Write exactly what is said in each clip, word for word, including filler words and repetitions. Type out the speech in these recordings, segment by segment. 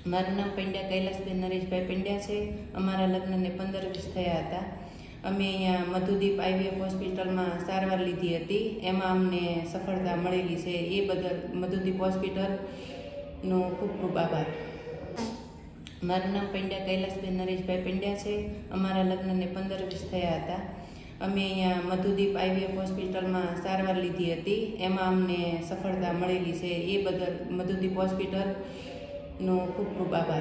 મારું નામ પંડ્યા કૈલાસબેન નરેશભાઈ પંડ્યા છે. અમારા લગ્નને પંદર વીસ થયા હતા. અમે અહીંયા મધુદીપ આઈવીએફ હોસ્પિટલમાં સારવાર લીધી હતી. એમાં અમને સફળતા મળેલી છે. એ બદલ મધુદીપ હોસ્પિટલનો ખૂબ ખૂબ આભાર. મારું નામ પંડ્યા કૈલાસબેન નરેશભાઈ પંડ્યા છે. અમારા લગ્નને પંદર વીસ થયા હતા. અમે અહીંયા મધુદીપ આઈવીએફ હોસ્પિટલમાં સારવાર લીધી હતી. એમાં અમને સફળતા મળેલી છે. એ બદલ મધુદીપ હોસ્પિટલનો ખૂબ ખૂબ આભાર.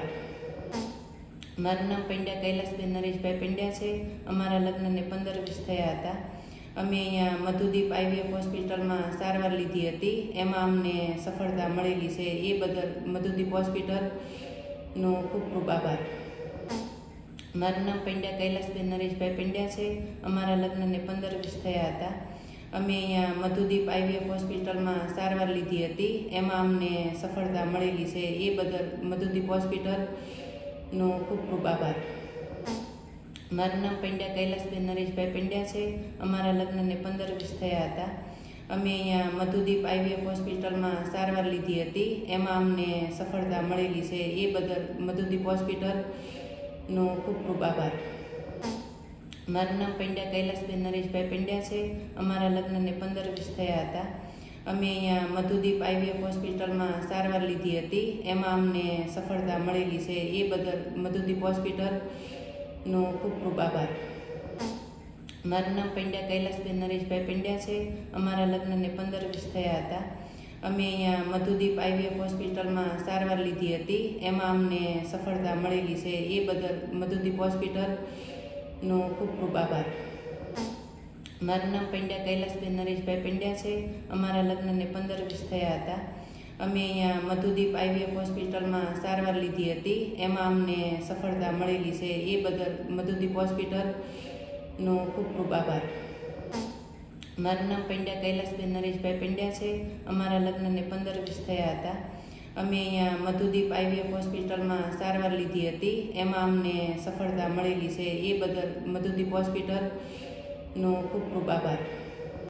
મારું નામ પંડ્યા કૈલાસબેન નરેશભાઈ પંડ્યા છે. અમારા લગ્નને પંદર વીસ થયા હતા. અમે અહીંયા મધુદીપ આઈવીએફ હોસ્પિટલમાં સારવાર લીધી હતી. એમાં અમને સફળતા મળેલી છે. એ બદલ મધુદીપ હોસ્પિટલનો ખૂબ ખૂબ આભાર. મારું નામ પંડ્યા કૈલાસબેન નરેશભાઈ પંડ્યા છે. અમારા લગ્નને પંદર વીસ થયા હતા. અમે અહીંયા મધુદીપ આઈવીએફ હોસ્પિટલમાં સારવાર લીધી હતી. એમાં અમને સફળતા મળેલી છે. એ બદલ મધુદીપ હોસ્પિટલનો ખૂબ ખૂબ આભાર. મારું નામ પંડ્યા કૈલાસબેન નરેશભાઈ પંડ્યા છે. અમારા લગ્નને પંદર વીસ થયા હતા. અમે અહીંયા મધુદીપ આઈવીએફ હોસ્પિટલમાં સારવાર લીધી હતી. એમાં અમને સફળતા મળેલી છે. એ બદલ મધુદીપ હોસ્પિટલનો ખૂબ ખૂબ આભાર. મારું નામ પંડ્યા કૈલાસબેન નરેશભાઈ પંડ્યા છે. અમારા લગ્નને પંદર વીસ થયા હતા. અમે અહીંયા મધુદીપ આઈવીએફ હોસ્પિટલમાં સારવાર લીધી હતી. એમાં અમને સફળતા મળેલી છે. એ બદલ મધુદીપ હોસ્પિટલનો ખૂબ ખૂબ આભાર. મારું નામ પંડ્યા કૈલાસબેન નરેશભાઈ પંડ્યા છે. અમારા લગ્નને પંદર વીસ થયા હતા. અમે અહીંયા મધુદીપ આઈવીએફ હોસ્પિટલમાં સારવાર લીધી હતી. એમાં અમને સફળતા મળેલી છે. એ બદલ મધુદીપ હોસ્પિટલનો ખૂબ ખૂબ આભાર. મારું નામ પંડ્યા કૈલાસબેન નરેશભાઈ પંડ્યા છે. અમારા લગ્નને પંદર વીસ થયા હતા. અમે અહીંયા મધુદીપ આઈવીએફ હોસ્પિટલમાં સારવાર લીધી હતી. એમાં અમને સફળતા મળેલી છે. એ બદલ મધુદીપ હોસ્પિટલનો ખૂબ ખૂબ આભાર. મારું નામ પંડ્યા કૈલાસબેન નરેશભાઈ પંડ્યા છે. અમારા લગ્નને પંદર વીસ થયા હતા. અમે અહીંયા મધુદીપ આઈવીએફ હોસ્પિટલમાં સારવાર લીધી હતી. એમાં અમને સફળતા મળેલી છે. એ બદલ મધુદીપ હોસ્પિટલનો ખૂબ ખૂબ આભાર.